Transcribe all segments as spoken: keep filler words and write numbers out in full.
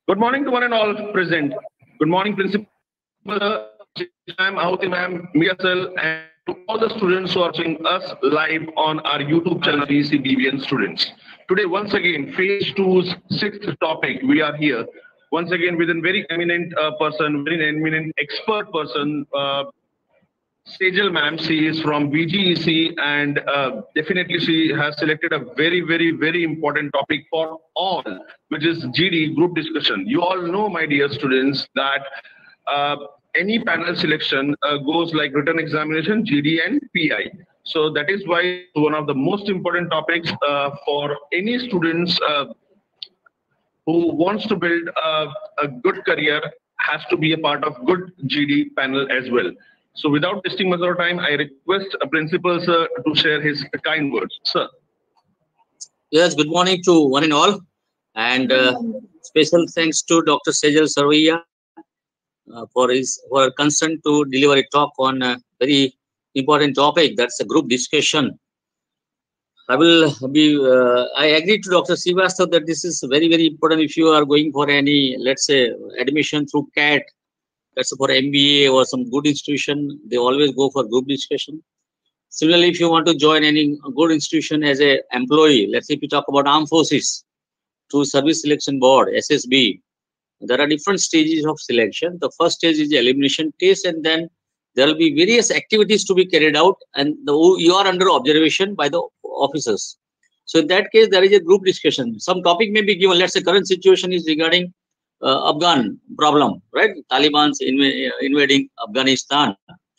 Good morning to one and all present. Good morning, Principal, Ma'am, Ahuti Ma'am, Mia Sir, and to all the students watching us live on our YouTube channel, B C B V N Students. Today, once again, Phase two's sixth topic, we are here. Once again, with a very eminent uh, person, very eminent expert person, uh, Sejal ma'am. She is from B G E C, and uh, definitely she has selected a very, very, very important topic for all, which is G D, group discussion. You all know, my dear students, that uh, any panel selection uh, goes like written examination, G D, and P I. So that is why it's one of the most important topics uh, for any students uh, who wants to build a, a good career has to be a part of good G D panel as well. So without wasting much of time, I request a principal sir to share his kind words. Sir. Yes, good morning to one and all. And uh, special thanks to Doctor Sejal Sarvaiya uh, for his for consent to deliver a talk on a very important topic. That's a group discussion. I will be, uh, I agree to Doctor Srivastava that this is very, very important if you are going for any, let's say, admission through C A T, that's for M B A or some good institution, they always go for group discussion. Similarly, if you want to join any good institution as an employee, let's say if you talk about armed forces, through Service Selection Board, S S B, there are different stages of selection. The first stage is the elimination test, and then there will be various activities to be carried out, and the, you are under observation by the officers. So in that case, there is a group discussion. Some topic may be given. Let's say current situation is regarding uh, Afghan problem, right? Taliban's inv invading Afghanistan.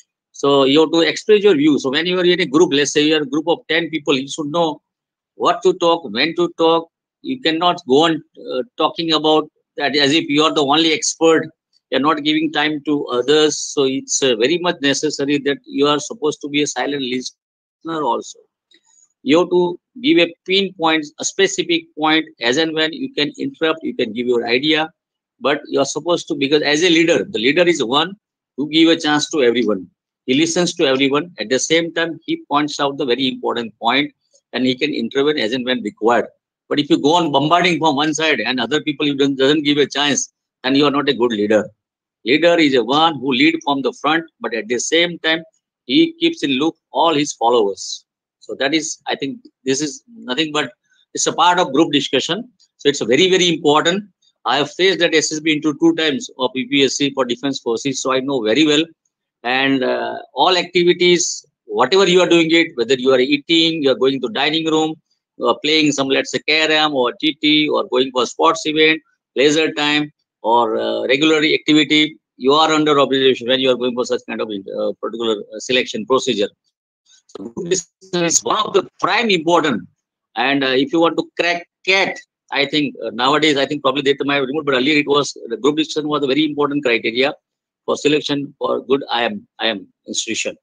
So you have to express your view. So when you are in a group, let's say you are a group of ten people, you should know what to talk, when to talk. You cannot go on uh, talking about that as if you are the only expert. You're not giving time to others. So it's uh, very much necessary that you are supposed to be a silent listener also. You have to give a pinpoint, a specific point, as and when you can interrupt, you can give your idea. But you are supposed to, because as a leader, the leader is one who give a chance to everyone. He listens to everyone. At the same time, he points out the very important point and he can intervene as and when required. But if you go on bombarding from one side and other people you don't, doesn't give a chance, then you are not a good leader. Leader is a one who lead from the front, but at the same time, he keeps in look all his followers. So that is, I think, this is nothing but it's a part of group discussion. So it's very, very important. I have faced that S S B into two times of P P S C for defense forces, so I know very well. And uh, all activities, whatever you are doing it, whether you are eating, you are going to dining room, you are playing some, let's say, carom or T T, or going for sports event, leisure time, or uh, regular activity, you are under observation when you are going for such kind of uh, particular uh, selection procedure. So group discussion is one of the prime important. And uh, if you want to crack C A T, I think uh, nowadays, I think probably they might have removed, but earlier it was, the group discussion was a very important criteria for selection for good I A M, I A M institution.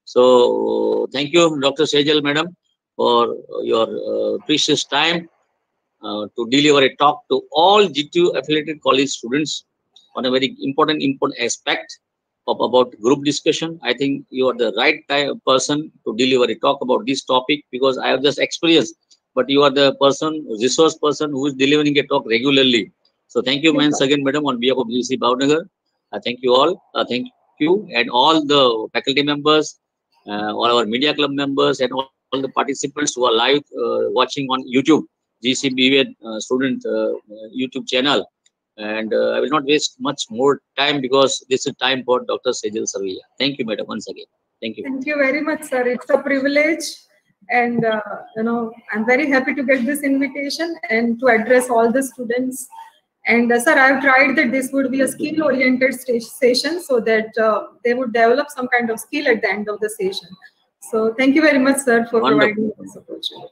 So thank you, Doctor Sejal Madam, for your uh, precious time uh, to deliver a talk to all G T U affiliated college students on a very important, important aspect of about group discussion. I think you are the right type person to deliver a talk about this topic, because I have just experienced, but you are the person, resource person who is delivering a talk regularly. So thank you once again, Madam, on behalf of G C Bhavnagar. Uh, thank you all. Uh, thank you and all the faculty members, uh, all our media club members, and all the participants who are live uh, watching on YouTube, G C B V N uh, student uh, YouTube channel. And uh, I will not waste much more time because this is time for Doctor Sejal Sarvaiya. Thank you, Madam, once again. Thank you. Thank you very much, sir. It's a privilege. And, uh, you know, I'm very happy to get this invitation and to address all the students. And uh, sir, I've tried that this would be a skill-oriented session so that uh, they would develop some kind of skill at the end of the session. So thank you very much, sir, for Wonderful. providing this opportunity.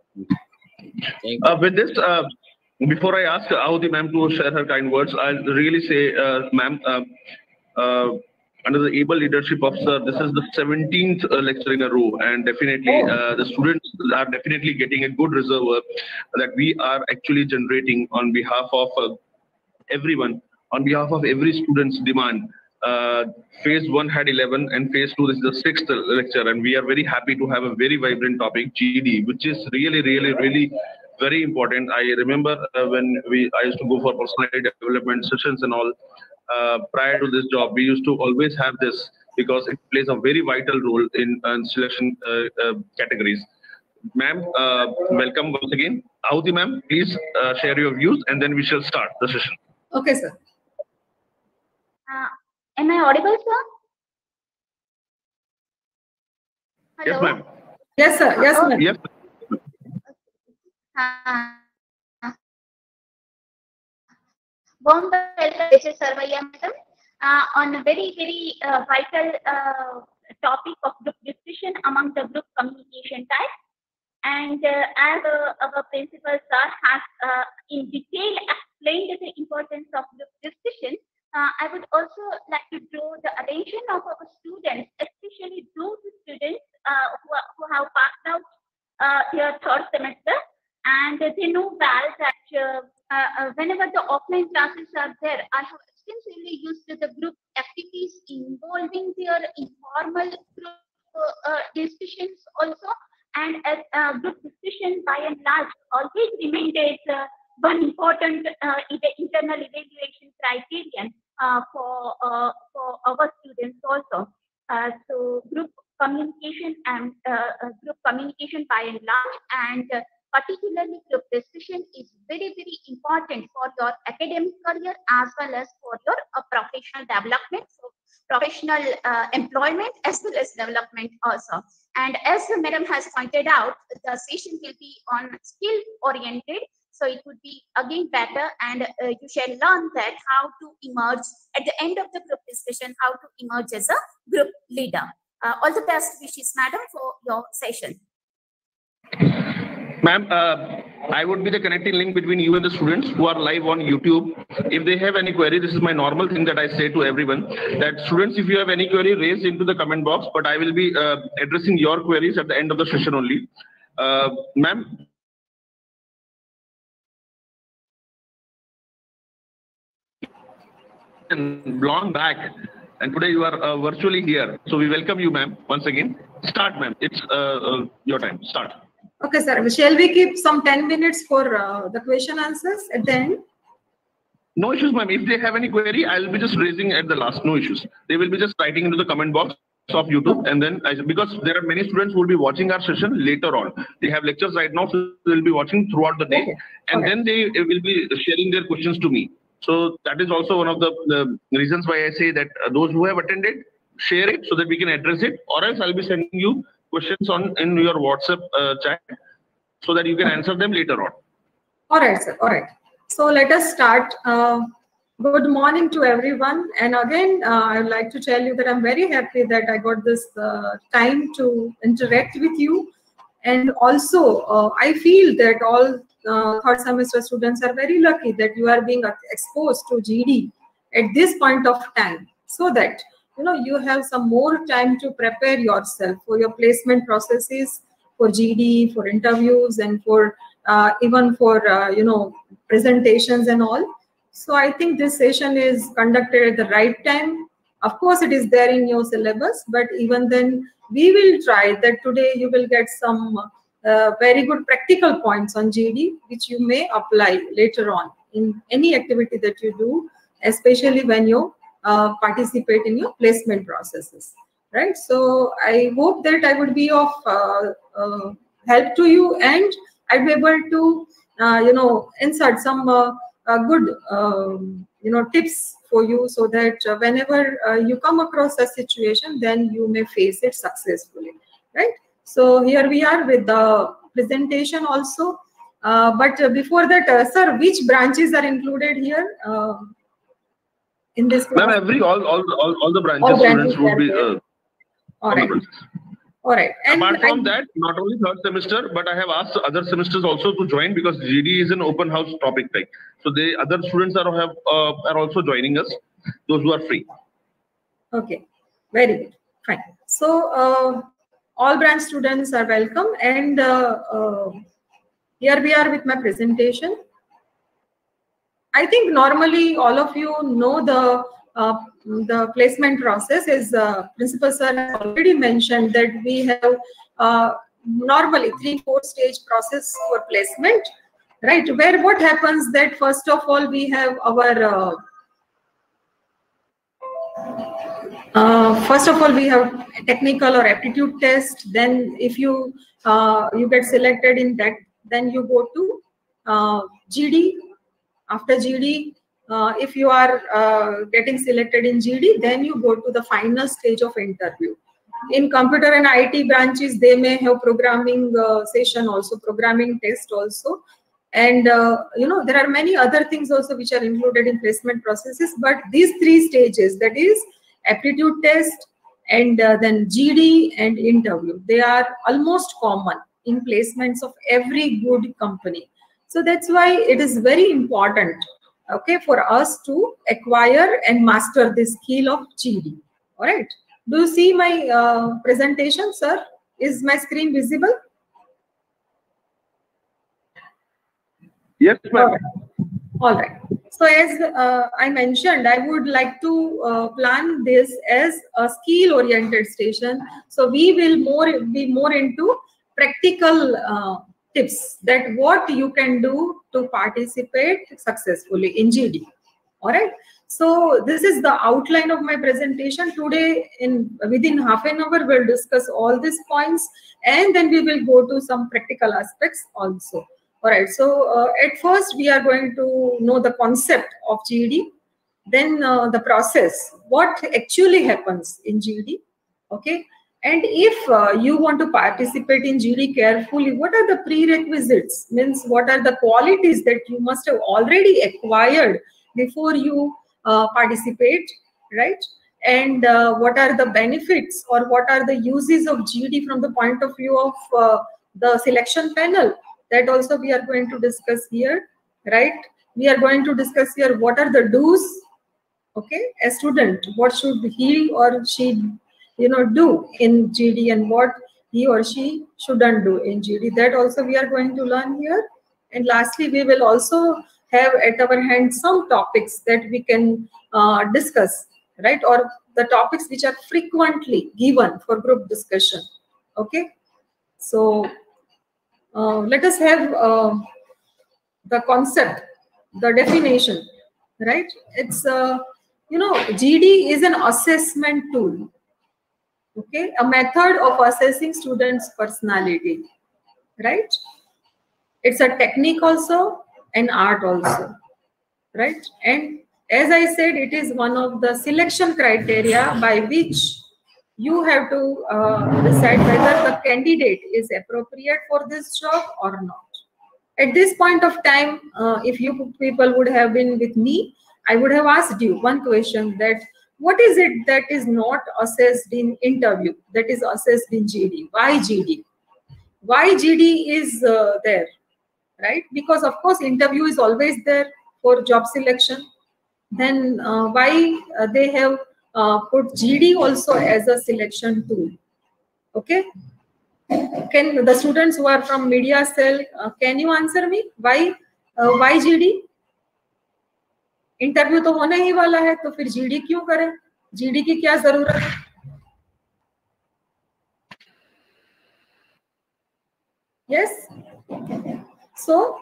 Uh, with this, uh, before I ask Ahuti ma'am to share her kind words, I'll really say, uh, ma'am, uh, uh, under the able leadership of sir, this is the seventeenth uh, lecture in a row, and definitely uh, the students are definitely getting a good reserve that we are actually generating on behalf of uh, everyone, on behalf of every student's demand. Uh, phase one had eleven and phase two, this is the sixth lecture, and we are very happy to have a very vibrant topic, G D, which is really, really, really very important. I remember uh, when we I used to go for personality development sessions and all. Uh, prior to this job, we used to always have this because it plays a very vital role in uh, selection uh, uh, categories. Ma'am, uh, welcome once again. Ahuti ma'am, please uh, share your views and then we shall start the session. Okay, sir. Uh, am I audible, sir? Hello? Yes, ma'am. Yes, sir. Yes, ma'am. Yes. Uh, warm welcome, Missus Sarvaiya, madam, uh, on a very, very uh, vital uh, topic of group discussion among the group communication types. And uh, as uh, our principal sir has uh, in detail explained the importance of group discussion, uh, I would also like to draw the attention of our students, especially those students uh, who, are, who have passed out uh, their third semester, and they know well that uh, uh, whenever the offline classes are there, I have extensively used the group activities involving their informal group uh, uh, discussions also. And as uh, group discussion by and large always remained as uh, one important uh, internal evaluation criterion uh, for uh, for our students also. Uh, so group communication and uh, uh, group communication by and large, and uh, particularly group discussion is very very important for your academic career as well as for your uh, professional development. So professional uh, employment as well as development also. And as the madam has pointed out, the session will be on skill oriented. So it would be again better, and uh, you shall learn that how to emerge at the end of the group discussion, how to emerge as a group leader. Uh, all the best wishes, madam, for your session. Ma'am, uh, I would be the connecting link between you and the students who are live on YouTube. If they have any query, this is my normal thing that I say to everyone, that students, if you have any query, raise into the comment box, but I will be uh, addressing your queries at the end of the session only. Uh, Ma'am. And long back, and today you are uh, virtually here. So we welcome you, ma'am, once again. Start, ma'am. It's uh, uh, your time. Start. Okay, sir. Shall we keep some ten minutes for uh, the question answers at the end? No issues, ma'am. If they have any query, I'll be just raising at the last. No issues. They will be just writing into the comment box of YouTube, and then I, because there are many students who will be watching our session later on. They have lectures right now, so they will be watching throughout the day, okay. and okay. then they will be sharing their questions to me. So that is also one of the, the reasons why I say that uh, those who have attended, share it so that we can address it, or else I'll be sending you questions on in your WhatsApp uh, chat so that you can answer them later on. All right, sir. All right. So let us start. Uh, good morning to everyone. And again, uh, I would like to tell you that I'm very happy that I got this uh, time to interact with you. And also, uh, I feel that all uh, third semester students are very lucky that you are being exposed to G D at this point of time, so that you know you have some more time to prepare yourself for your placement processes, for G D, for interviews, and for uh, even for uh, you know presentations and all. So I think this session is conducted at the right time. Of course, it is there in your syllabus, but even then, we will try that today you will get some uh, very good practical points on G D, which you may apply later on in any activity that you do, especially when you uh, participate in your placement processes, right? So I hope that I would be of uh, uh, help to you, and I'd be able to, uh, you know, insert some uh, uh, good, um, you know, tips for you, so that uh, whenever uh, you come across a situation, then you may face it successfully, right? So here we are with the presentation also. Uh, but uh, before that, uh, sir, which branches are included here uh, in this class? Ma'am, every all all all, all the branches, all branches students would be. Uh, all right. All right. And apart from I, that, not only third semester, but I have asked other semesters also to join, because G D is an open house topic, like so. The other students are have uh, are also joining us. Those who are free. Okay. Very good. Fine. So uh, all branch students are welcome, and uh, uh, here we are with my presentation. I think normally all of you know the uh, the placement process. Is uh, Principal Sir has already mentioned that we have uh, normally three four stage process for placement. right? Where what happens that first of all we have our uh, uh, first of all we have technical or aptitude test. Then if you uh, you get selected in that, then you go to uh, G D. After G D, uh, if you are uh, getting selected in G D, then you go to the final stage of interview. In computer and I T branches, they may have programming uh, session also, programming test also. And, uh, you know, there are many other things also which are included in placement processes. But these three stages, that is aptitude test and uh, then G D and interview, they are almost common in placements of every good company. So that's why it is very important, okay, for us to acquire and master the skill of G D. All right. Do you see my uh, presentation, sir? Is my screen visible? Yes, ma'am. All right. So as uh, I mentioned, I would like to uh, plan this as a skill-oriented session. So we will more be more into practical uh, tips that what you can do to participate successfully in G D. All right. So this is the outline of my presentation today. In within half an hour, we'll discuss all these points, and then we will go to some practical aspects also. All right. So uh, at first, we are going to know the concept of G D, then uh, the process, what actually happens in G D. Okay. And if uh, you want to participate in G D carefully, what are the prerequisites? Means what are the qualities that you must have already acquired before you uh, participate, right? And uh, what are the benefits or what are the uses of G D from the point of view of uh, the selection panel? That also we are going to discuss here, right? We are going to discuss here what are the do's, okay? A student, what should he or she, you know, do in G D and what he or she shouldn't do in G D. That also we are going to learn here. And lastly, we will also have at our hand some topics that we can uh, discuss, right? Or the topics which are frequently given for group discussion, okay? So uh, let us have uh, the concept, the definition, right? It's, uh, you know, G D is an assessment tool, okay? A method of assessing students' personality, right? It's a technique also, an art also, right? And as I said, it is one of the selection criteria by which you have to uh, decide whether the candidate is appropriate for this job or not. At this point of time, uh, if you people would have been with me, I would have asked you one question, that what is it that is not assessed in interview, that is assessed in G D? Why G D? Why G D is uh, there? Right? Because of course interview is always there for job selection. Then uh, why uh, they have uh, put G D also as a selection tool? Okay. Can the students who are from media cell, uh, can you answer me? Why uh, why G D? Interview तो होने ही वाला है, तो फिर G D क्यों करें? G D की क्या जरूरत है? Yes. So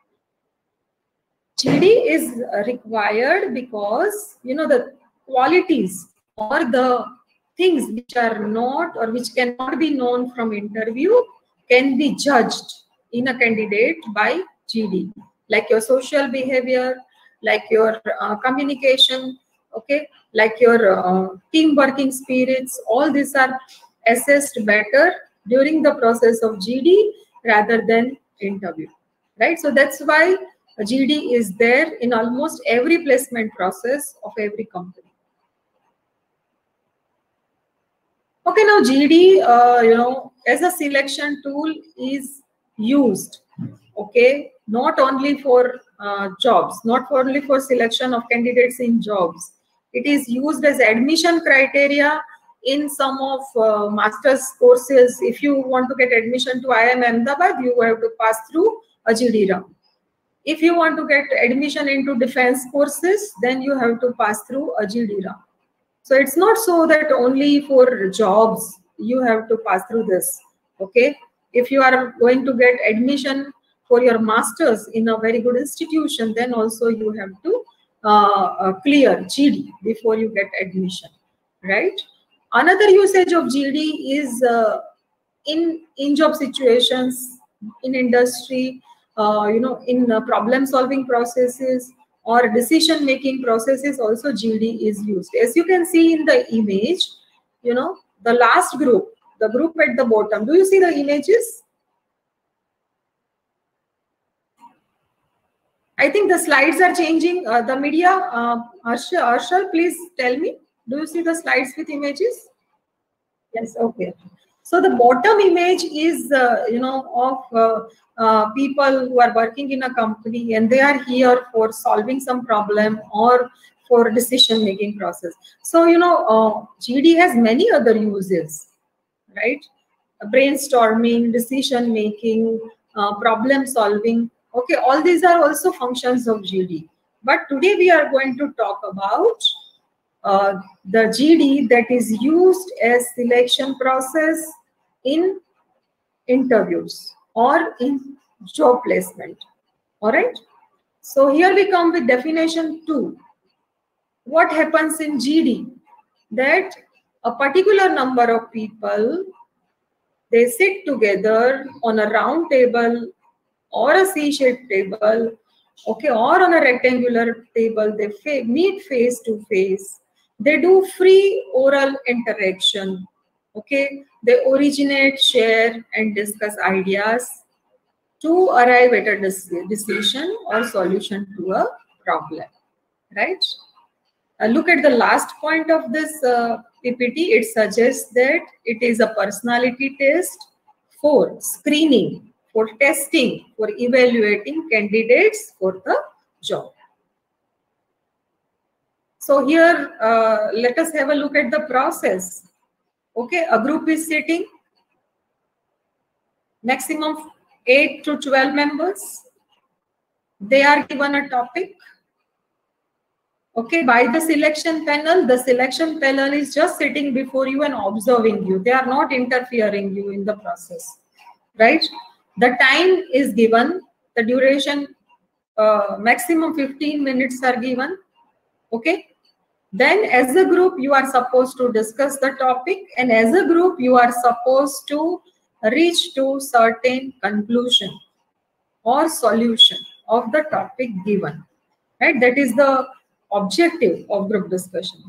G D is required because, you know, the qualities or the things which are not or which cannot be known from interview can be judged in a candidate by G D, like your social behavior, like your uh, communication, okay, like your uh, team working spirits. All these are assessed better during the process of G D rather than interview, right? So that's why G D is there in almost every placement process of every company. Okay, now G D, uh, you know, as a selection tool is used, okay, not only for uh, jobs, not only for selection of candidates in jobs. It is used as admission criteria in some of uh, master's courses. If you want to get admission to I I M Ahmedabad, you have to pass through a G D round. If you want to get admission into defense courses, then you have to pass through a G D round. So it's not so that only for jobs you have to pass through this, okay? If you are going to get admission for your masters in a very good institution, then also you have to uh, uh, clear G D before you get admission, right? Another usage of G D is uh, in in job situations, in industry, uh, you know, in uh, problem solving processes or decision making processes. Also G D is used. As you can see in the image, you know, the last group, the group at the bottom, do you see the images? I think the slides are changing. Uh, the media, uh, Arshal, Arshal, please tell me, do you see the slides with images? Yes, okay. So the bottom image is, uh, you know, of uh, uh, people who are working in a company and they are here for solving some problem or for decision-making process. So, you know, uh, G D has many other uses, right? Brainstorming, decision-making, uh, problem solving. Okay, all these are also functions of G D. But today we are going to talk about uh, the G D that is used as selection process in interviews or in job placement. All right. So here we come with definition two. What happens in G D? That a particular number of people, they sit together on a round table or a C-shaped table, okay, or on a rectangular table. They fa meet face to face. They do free oral interaction, okay. They originate, share, and discuss ideas to arrive at a decision or solution to a problem, right? Uh, look at the last point of this uh, P P T. It suggests that it is a personality test for screening, for testing, for evaluating candidates for the job. So here, uh, let us have a look at the process. Okay, a group is sitting, maximum eight to twelve members. They are given a topic. Okay, by the selection panel. The selection panel is just sitting before you and observing you. They are not interfering you in the process, right? The time is given, the duration, uh, maximum fifteen minutes are given, okay? Then as a group, you are supposed to discuss the topic, and as a group, you are supposed to reach to certain conclusion or solution of the topic given, right? That is the objective of group discussion.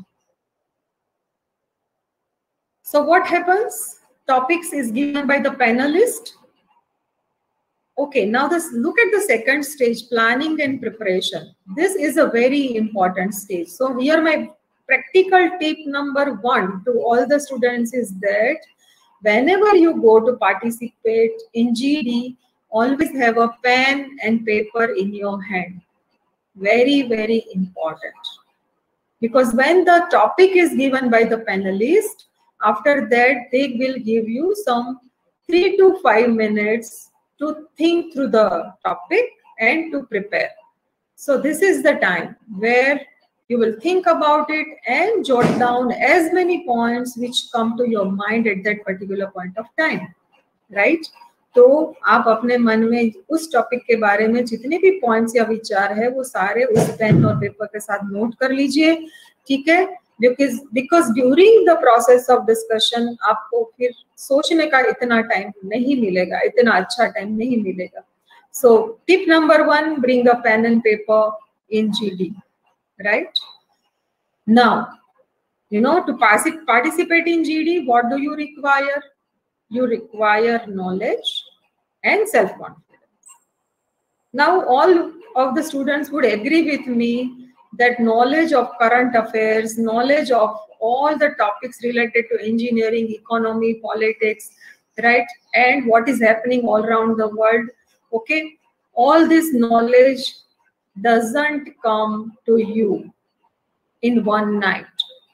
So what happens? Topics is given by the panelist. Okay, now this, look at the second stage, planning and preparation. This is a very important stage. So here my practical tip number one to all the students is that whenever you go to participate in G D, always have a pen and paper in your hand. Very, very important. Because when the topic is given by the panelist, after that they will give you some three to five minutes to think through the topic and to prepare. So this is the time where you will think about it and jot down as many points which come to your mind at that particular point of time, right? तो आप अपने मन में उस topic के बारे में जितने भी पॉइंट्स या विचार है वो सारे उस पेन और पेपर के साथ नोट कर लीजिए, ठीक है? Because because during the process of discussion आपको फिर सोचने का इतना टाइम नहीं मिलेगा, इतना अच्छा टाइम नहीं मिलेगा. So tip number one, bring a pen and paper in G D, right? Now, you know, to participate in G D, what do you require? You require knowledge and self-confidence. Now, all of the students would agree with me that knowledge of current affairs, knowledge of all the topics related to engineering, economy, politics, right, and what is happening all around the world, okay, all this knowledge doesn't come to you in one night,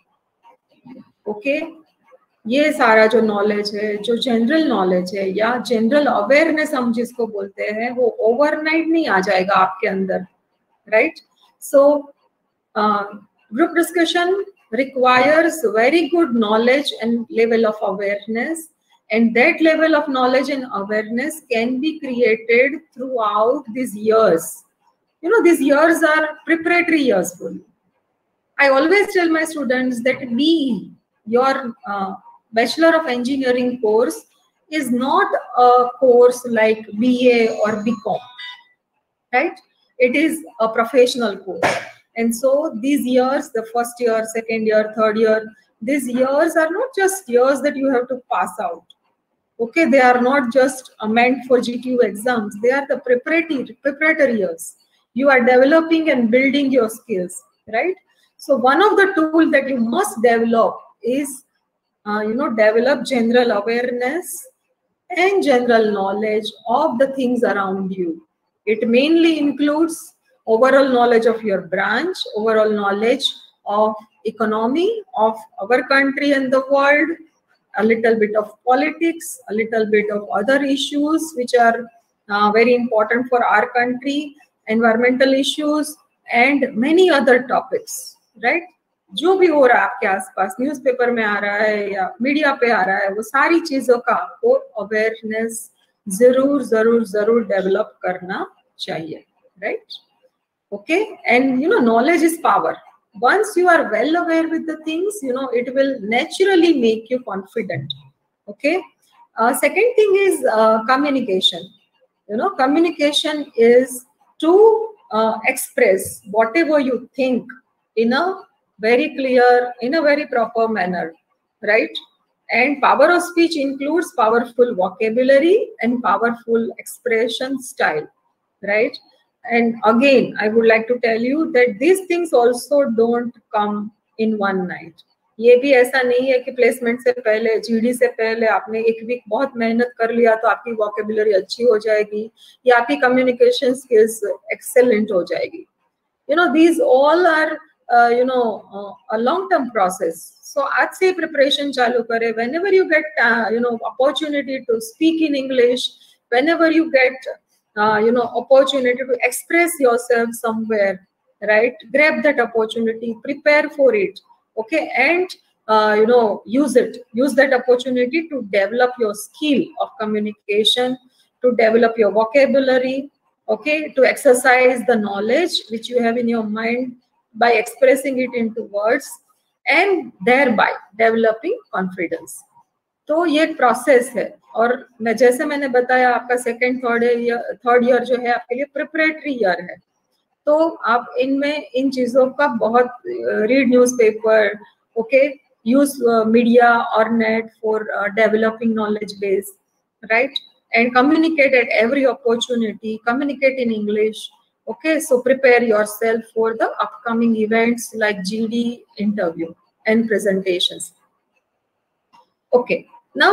okay. ये सारा जो knowledge है, जो general knowledge है या general awareness हम जिसको बोलते हैं, वो ओवरनाइट नहीं आ जाएगा आपके अंदर, right? So group discussion requires very good knowledge and level of awareness, And that level of knowledge and awareness can be created throughout these years. You know, these years are preparatory years for you. I always tell my students that B E, your uh, Bachelor of Engineering course, is not a course like B A or B Com, right? It is a professional course. And so these years, the first year, second year, third year, these years are not just years that you have to pass out. Okay, they are not just meant for G T U exams. They are the preparatory, preparatory years. You are developing and building your skills, right? So one of the tools that you must develop is, uh, you know, develop general awareness and general knowledge of the things around you. It mainly includes overall knowledge of your branch, overall knowledge of economy of our country and the world, a little bit of politics, a little bit of other issues which are uh, very important for our country, environmental issues, and many other topics, right? जो भी हो रहा है आपके आसपास, newspaper में आ रहा है या मीडिया पे आ रहा है, वो सारी चीजों का आपको अवेयरनेस जरूर जरूर जरूर डेवलप करना चाहिए, right? Okay, and you know, knowledge is power. Once you are well aware with the things, you know, it will naturally make you confident. Okay. Uh, second thing is uh, communication. You know, communication is to uh, express whatever you think in a very clear, in a very proper manner, right? And power of speech includes powerful vocabulary and powerful expression style, right? And again, I would like to tell you that these things also don't come in one night. ये भी ऐसा नहीं है कि placement से पहले, GD से पहले आपने एक वीक बहुत मेहनत कर लिया तो आपकी वोकेबुलरी अच्छी हो जाएगी या आपकी कम्युनिकेशन स्किल्स एक्सेलेंट हो जाएगी. You know, these all are uh, you know uh, a long term process. So आज से preparation चालू करें. Whenever you get uh, you know opportunity to speak in English, whenever you get Uh, you know, opportunity to express yourself somewhere, right? Grab that opportunity, prepare for it, okay? And, uh, you know, use it. Use that opportunity to develop your skill of communication, to develop your vocabulary, okay? To exercise the knowledge which you have in your mind by expressing it into words and thereby developing confidence. तो ये एक process है. और मैं जैसे मैंने बताया, आपका second third year third year जो है आपके लिए प्रिपरेटरी ईयर है. तो आप इनमें इन चीजों का बहुत read newspaper, okay, use media और net for developing knowledge base, right? And communicate at every opportunity, communicate in English, okay? So prepare yourself for the upcoming events like G D interview and presentations. Okay, now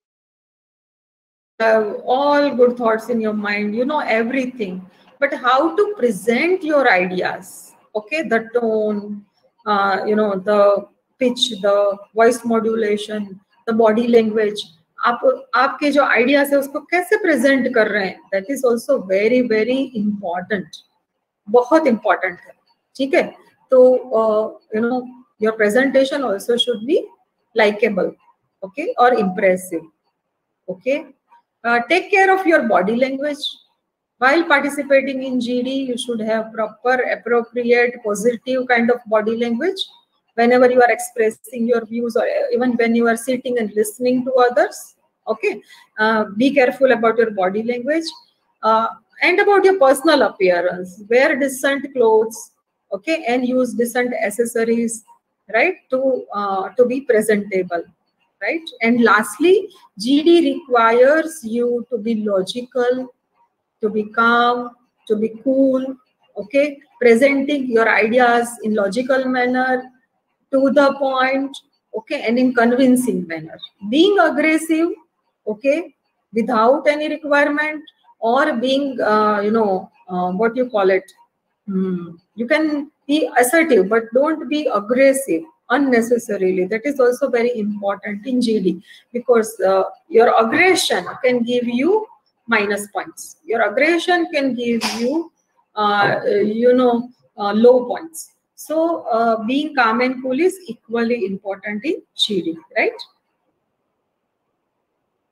have all good thoughts in your mind, you know everything, but how to present your ideas, okay? The tone, uh, you know, the pitch, the voice modulation, the body language, आप आपके जो ideas है उसको कैसे present कर रहे हैं, that is also very very important, बहुत important है, ठीक है? तो uh, you know, your presentation also should be likable, okay, or impressive, okay? Uh, take care of your body language. While participating in G D, you should have proper, appropriate, positive kind of body language whenever you are expressing your views or even when you are sitting and listening to others, okay? Uh, be careful about your body language uh, and about your personal appearance. Wear decent clothes, okay, and use decent accessories, right, to, uh, to be presentable. Right? And lastly, G D requires you to be logical, to be calm, to be cool, okay? Presenting your ideas in logical manner, to the point, okay, and in convincing manner. Being aggressive, okay, without any requirement, or being, uh, you know, uh, what you call it, hmm. you can be assertive, but don't be aggressive unnecessarily. That is also very important in G D, because uh, your aggression can give you minus points. Your aggression can give you, uh, you know, uh, low points. So uh, being calm and cool is equally important in G D, right?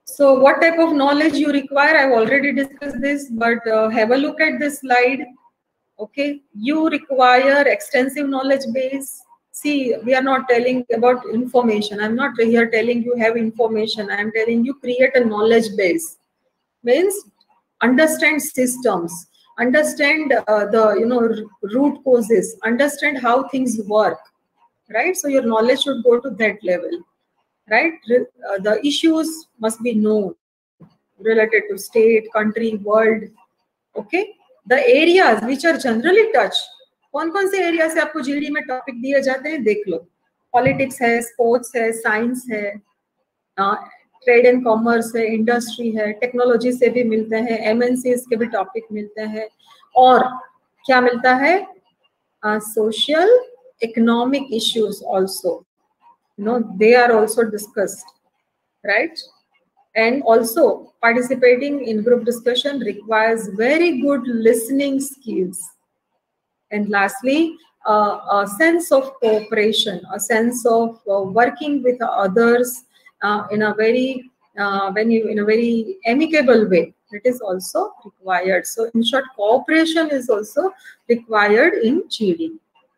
So what type of knowledge you require? I've already discussed this, but uh, have a look at this slide. Okay, you require extensive knowledge base. See, we are not telling about information. I'm not here telling you have information. I'm telling you create a knowledge base. Means understand systems, understand uh, the you know root causes, understand how things work, right? So your knowledge should go to that level, right? Uh, the issues must be known related to state, country, world. Okay, the areas which are generally touched. कौन कौन से area से आपको GD में topic दिए जाते हैं देख लो. पॉलिटिक्स है, स्पोर्ट्स है, साइंस है, ट्रेड एंड कॉमर्स है, इंडस्ट्री है, टेक्नोलॉजी से भी मिलते हैं, एमएनसीज के भी टॉपिक मिलते हैं, और क्या मिलता है, social economic issues also, you know, they are also discussed, right? And also participating in group discussion requires very good listening skills. And lastly, uh, a sense of cooperation, a sense of uh, working with others uh, in a very uh, when you in a very amicable way. It is also required. So in short, cooperation is also required in G D.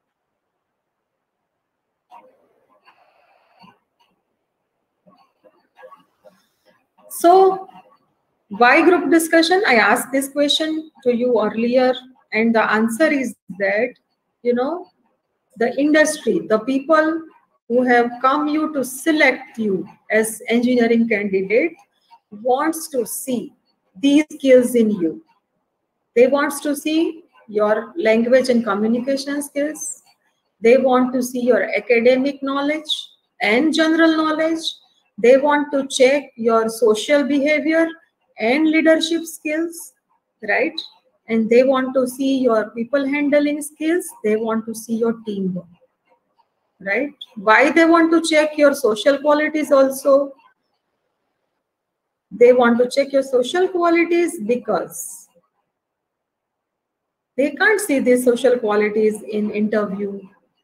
So why group discussion? I asked this question to you earlier, and the answer is that, you know, the industry, the people who have come you to select you as engineering candidate wants to see these skills in you. They want to see your language and communication skills. They want to see your academic knowledge and general knowledge. They want to check your social behavior and leadership skills, right? And they want to see your people handling skills. They want to see your teamwork, right? Why they want to check your social qualities also? They want to check your social qualities because they can't see these social qualities in interview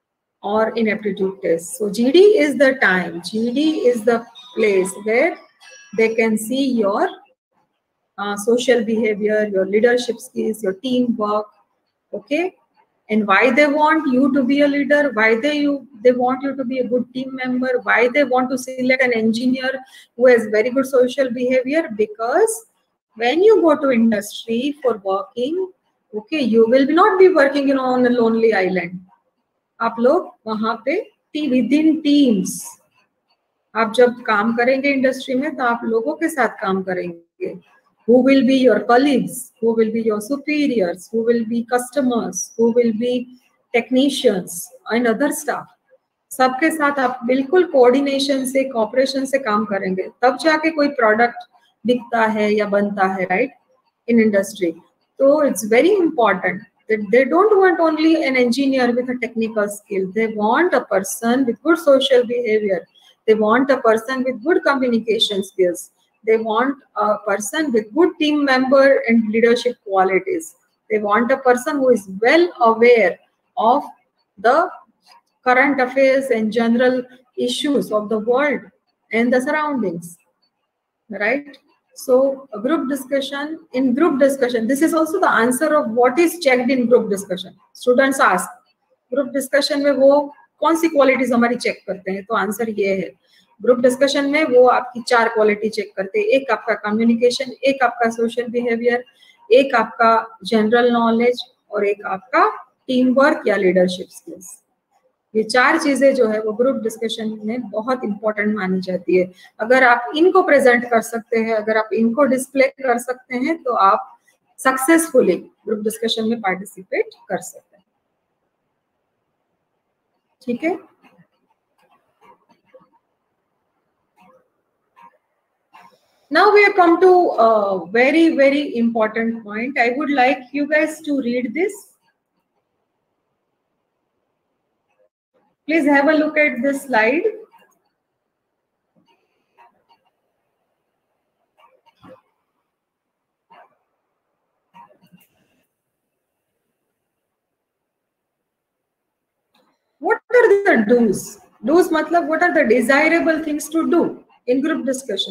or in aptitude tests. So G D is the time, G D is the place where they can see your uh, social behavior, your leadership skills, your teamwork, okay? And why they want you to be a leader, why they you they want you to be a good team member, why they want to select an engineer who has very good social behavior, because when you go to industry for working, okay, you will not be working, you know, on a lonely island. आप लोग वहां पे within teams, आप जब काम करेंगे industry में तो आप लोगों के साथ काम करेंगे. Who will be your colleagues? Who will be your superiors? Who will be customers? Who will be technicians and other staff? सबके साथ आप बिल्कुल कोऑर्डिनेशन से, कोऑपरेशन से काम करेंगे, तब जाके कोई प्रोडक्ट बिकता है या बनता है, राइट, इन इंडस्ट्री. तो it's very important that they don't want only an engineer with a technical skill. They want a person with good social behavior. They want a person with good communication skills. They want a person with good team member and leadership qualities. They want a person who is well aware of the current affairs and general issues of the world and the surroundings, right? So a group discussion, in group discussion, this is also the answer of what is checked in group discussion. Students ask, group discussion में वो कौन सी qualities हमारी check करते हैं? तो answer ये है. Group discussion में वो आपकी चार quality check करते हैं. एक आपका communication, एक आपका social behavior, एक आपका general knowledge और एक आपका teamwork या leadership skills. ये चार चीजें जो है वो ग्रुप डिस्कशन में बहुत इंपॉर्टेंट मानी जाती है. अगर आप इनको प्रेजेंट कर सकते हैं, अगर आप इनको डिस्प्ले कर सकते हैं, तो आप सक्सेसफुली ग्रुप डिस्कशन में पार्टिसिपेट कर सकते हैं. ठीक है. Now we have come to a very very important point. I would like you guys to read this. Please have a look at this slide. What are the do's? Do's matlab what are the desirable things to do in group discussion?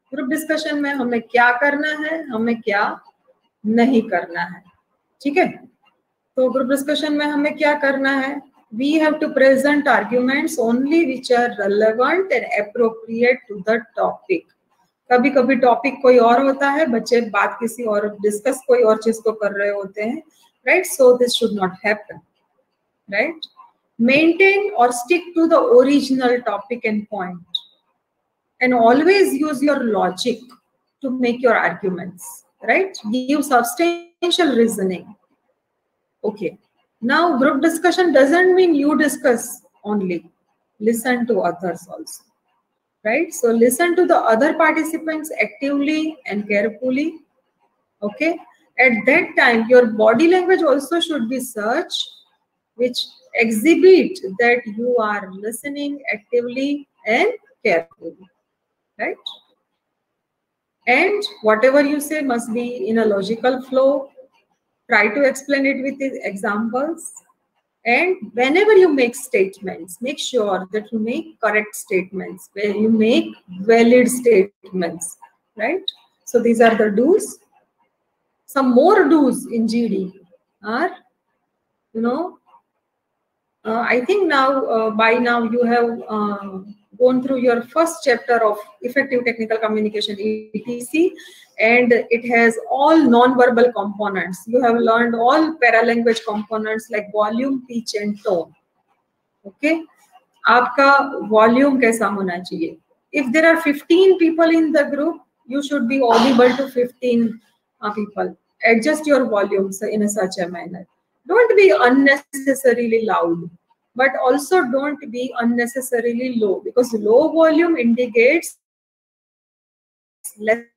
Group discussion में हमें क्या करना है, हमें क्या नहीं करना है, ठीक है। तो ग्रुप डिस्कशन में हमें क्या करना है, we have to present arguments only which are relevant and appropriate to the topic. कभी कभी टॉपिक कोई और होता है, बच्चे बात किसी और, डिस्कस कोई और चीज को कर रहे होते हैं, right. So this should not happen, right. Maintain और stick to the original topic and point and always use your logic to make your arguments, right? Give substantial reasoning. Okay. Now, group discussion doesn't mean you discuss only. Listen to others also, right? So listen to the other participants actively and carefully. Okay. At that time, your body language also should be such which exhibit that you are listening actively and carefully. Right? And whatever you say must be in a logical flow. Try to explain it with examples. And whenever you make statements, make sure that you make correct statements, where you make valid statements, right? So these are the do's. Some more do's in G D are, you know, uh, I think now, uh, by now you have uh, gone through your first chapter of effective technical communication, E T C, and it has all non-verbal components. You have learned all paralanguage components like volume, pitch, and tone. Okay, आपका volume कैसा होना चाहिए? If there are fifteen people in the group, you should be audible to fifteen uh, people. Adjust your volume in a such a manner. Don't be unnecessarily loud. But also don't be unnecessarily low, because low volume indicates less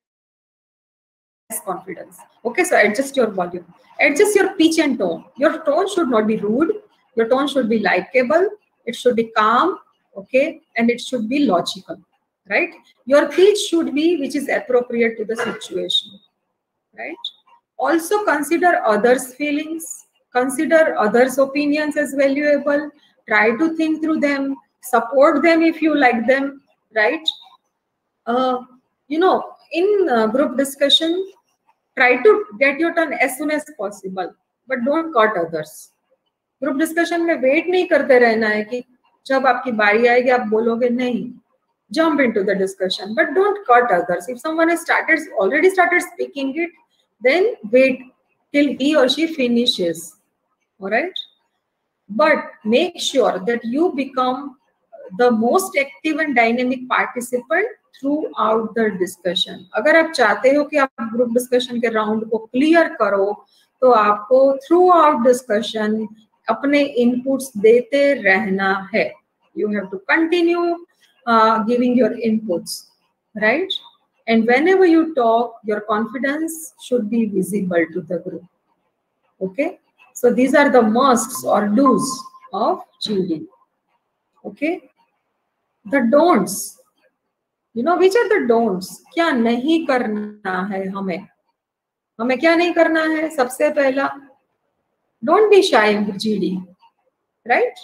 confidence. Okay, so adjust your volume. Adjust your pitch and tone. Your tone should not be rude. Your tone should be likable. It should be calm, okay, and it should be logical, right? Your pitch should be which is appropriate to the situation, right? Also consider others' feelings. Consider others' opinions as valuable. Try to think through them, support them if you like them, right? Uh, you know, in uh, group discussion, try to get your turn as soon as possible, but don't cut others. Group discussion में wait नहीं करते रहना है कि जब आपकी बारी आएगी आप बोलोगे, नहीं. Jump into the discussion, but don't cut others. If someone has started, already started speaking it, then wait till he or she finishes, all right? But make sure that you become the most active and dynamic participant throughout the discussion. अगर आप चाहते हो कि आप group discussion के round को clear करो, तो आपको throughout discussion अपने inputs देते रहना है. You have to continue uh, giving your inputs, right? And whenever you talk, your confidence should be visible to the group. Okay. So these are the musts or do's of G D. Okay. The don'ts. You know, which are the don'ts? क्या नहीं करना है हमें? हमें क्या नहीं करना है? सबसे पहला, don't be shy in G D, right?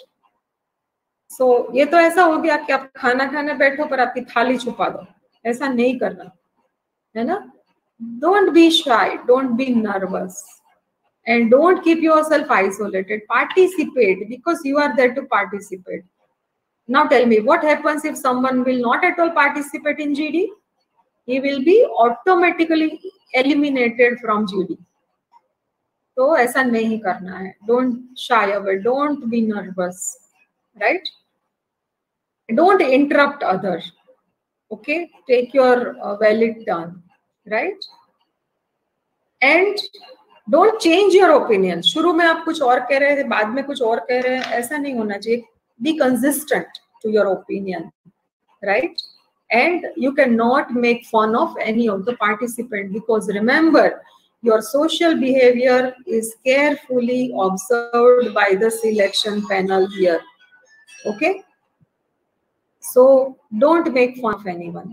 So ये तो ऐसा हो गया कि आप खाना खाने बैठो पर आपकी थाली छुपा दो. ऐसा नहीं करना, है ना? Don't be shy. Don't be nervous. And don't keep yourself isolated. Participate, because you are there to participate. Now tell me, what happens if someone will not at all participate in G D? He will be automatically eliminated from G D. तो ऐसा नहीं करना है. Don't shy away. Don't be nervous, right? Don't interrupt others. Okay, take your uh, valid turn, right? And don't change your opinion. शुरू में आप कुछ और कह रहे थे, बाद में कुछ और कह रहे हैं, ऐसा नहीं होना चाहिए. Be consistent to your opinion, right? And you cannot make fun of any of the participants, because remember, your social behavior is carefully observed by the selection panel here. Okay? So don't make fun of anyone.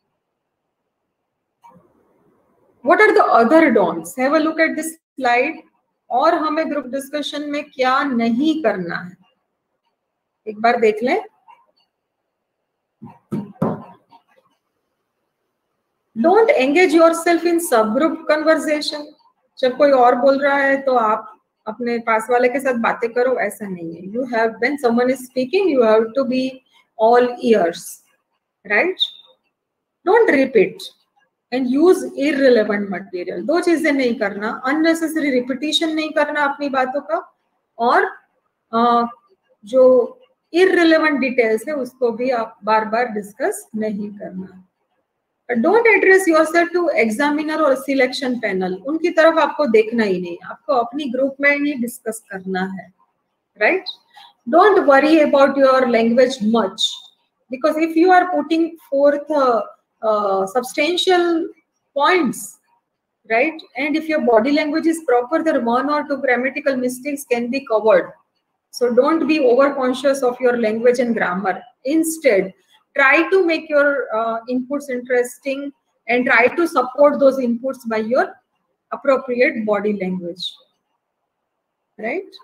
What are the other don'ts? Have a look at this slide. और हमें group discussion में क्या नहीं करना है, एक बार देख लें. Don't engage yourself in subgroup conversation. जब कोई और बोल रहा है तो आप अपने पास वाले के साथ बातें करो, ऐसा नहीं है. You have, when someone is speaking, you have to be all ears, right? Don't repeat and use irrelevant material. दो चीजें नहीं करना, unnecessary repetition नहीं करना अपनी बातों का, और uh, जो irrelevant details है उसको भी आप बार बार discuss नहीं करना. Don't address yourself to examiner or selection panel. उनकी तरफ आपको देखना ही नहीं, आपको अपनी ग्रुप में ही डिस्कस करना है, right? Don't worry about your language much, because if you are putting forth uh, uh, substantial points, right, and if your body language is proper, then one or two grammatical mistakes can be covered. So don't be over conscious of your language and grammar. Instead, try to make your uh, inputs interesting and try to support those inputs by your appropriate body language, right?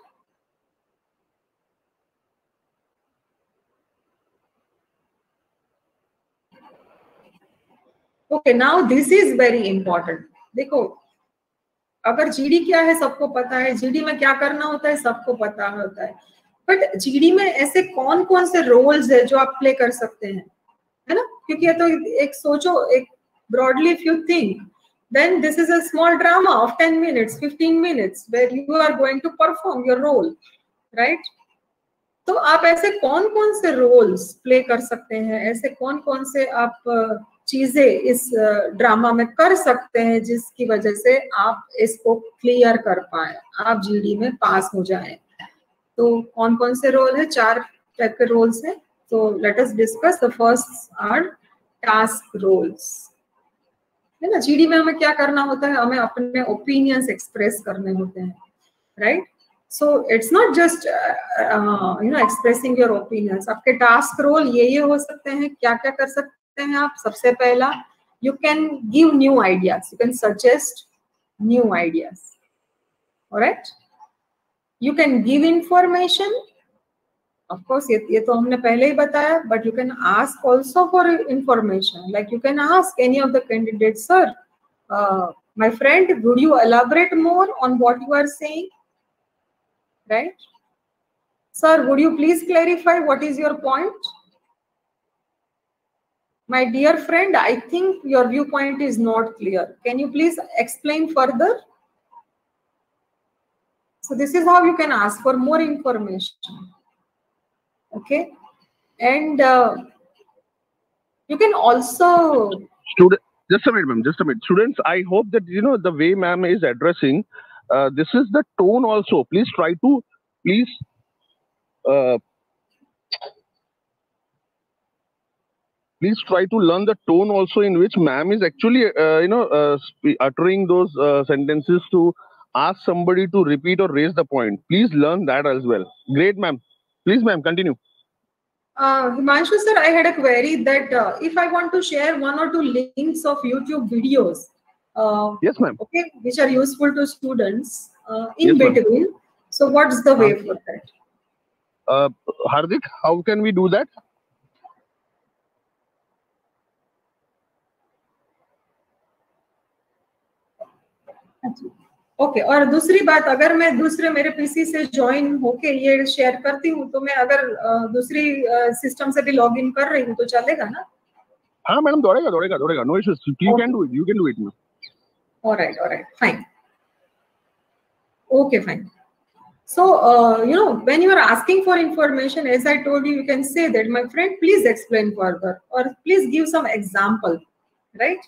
Okay, now this is very important. देखो, अगर GD क्या है सबको पता है, GD में क्या करना होता है सबको पता होता है, बट जीडी में ऐसे कौन कौन से रोल्स है जो आप प्ले कर सकते हैं, है ना? क्योंकि ये तो एक सोचो, एक broadly if you think, then this is a small drama of ten minutes fifteen minutes where you are going to perform your role, right? तो आप ऐसे कौन कौन से रोल्स प्ले कर सकते हैं, ऐसे कौन कौन से आप चीजें इस ड्रामा में कर सकते हैं जिसकी वजह से आप इसको क्लियर कर पाए, आप जीडी में पास हो जाए. तो कौन कौन से रोल है? चार टाइप के रोल्स हैं. तो let us discuss. The first are task roles, है ना? जीडी में हमें क्या करना होता है? हमें अपने ओपिनियंस एक्सप्रेस करने होते हैं, right? So it's not just you know expressing your opinions. आपके टास्क रोल ये ये हो सकते हैं. क्या क्या कर सकते हैं आप? सबसे पहला, you can give new ideas, you can suggest new ideas, alright? You can give information, of course ये ये तो हमने पहले ही बताया, but you can ask also for information. Like you can ask any of the candidate, sir my friend, would you elaborate more on what you are saying, right? Sir, would you please clarify what is your point? My dear friend, I think your viewpoint is not clear. Can you please explain further? So this is how you can ask for more information. Okay, and uh, you can also. Student, just a minute, ma'am. Just a minute, students. I hope that you know the way ma'am is addressing. Uh, this is the tone also. Please try to, please. Uh, Please try to learn the tone also in which ma'am is actually, uh, you know, uh, uttering those uh, sentences to ask somebody to repeat or raise the point. Please learn that as well. Great, ma'am. Please, ma'am, continue. Uh, Himanshu sir, I had a query that uh, if I want to share one or two links of YouTube videos, uh, yes, ma'am. Okay, which are useful to students uh, in yes, between. So, what's the way uh, for that? Uh, Hardik, how can we do that? Okay okay, और दूसरी बात, अगर मैं दूसरे मेरे PC से join होके ये शेयर करती हूँ, तो मैं अगर दूसरी सिस्टम से भी लॉगिन कर रही हूँ तो चलेगा ना? हाँ मैडम, दौड़ेगा दौड़ेगा दौड़ेगा. No issues. You can do it. You can do it. Alright alright fine. Okay fine. So uh, you know, when you are asking for information, as I told you, you can say that, my friend, please explain further, or please give some example, right?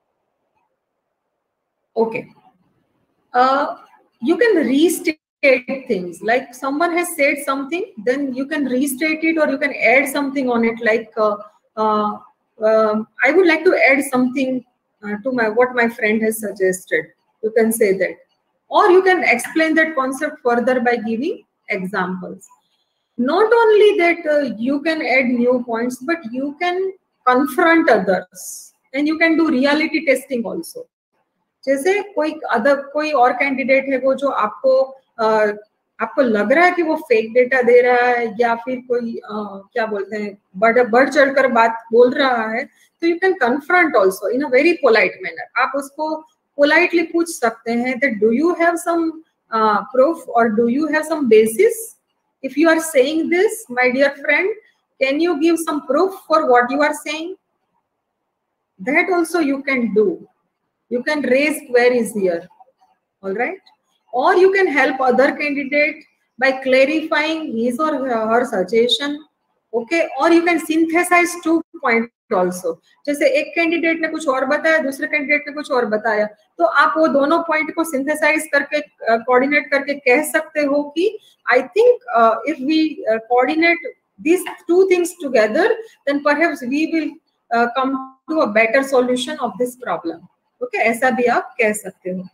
Okay. Uh, you can restate things, like someone has said something, then you can restate it, or you can add something on it, like uh, uh, uh, I would like to add something uh, to my what my friend has suggested. You can say that, or you can explain that concept further by giving examples. Not only that uh, you can add new points, but you can confront others, and you can do reality testing also. जैसे कोई other कोई और candidate है वो जो आपको आपको लग रहा है कि वो फेक डेटा दे रहा है या फिर कोई आ, क्या बोलते हैं बढ़ बढ़ चढ़कर बात बोल रहा है, तो you can confront also in a very polite manner. आप उसको पोलाइटली पूछ सकते हैं that do you have some proof और do you have some basis, if you are saying this my dear friend, can you give some proof for what you are saying? That also you can do, you can raise queries here, all right? Or you can help other candidate by clarifying his or her suggestion, okay? Or you can synthesize two points also, जैसे एक candidate ने कुछ और बताया, दूसरे candidate ने कुछ और बताया, तो आप वो दोनों पॉइंट को सिंथेसाइज करके कोऑर्डिनेट करके कह सकते हो कि I think if we coordinate these two things together, then perhaps we will uh, come to a better solution of this problem. Okay okay, ऐसा भी आप कह सकते हो।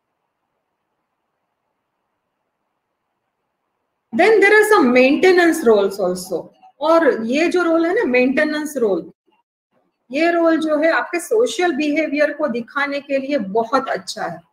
Then there are some maintenance roles also, और ये जो role है ना मेंटेनेंस रोल, ये रोल जो है आपके सोशल बिहेवियर को दिखाने के लिए बहुत अच्छा है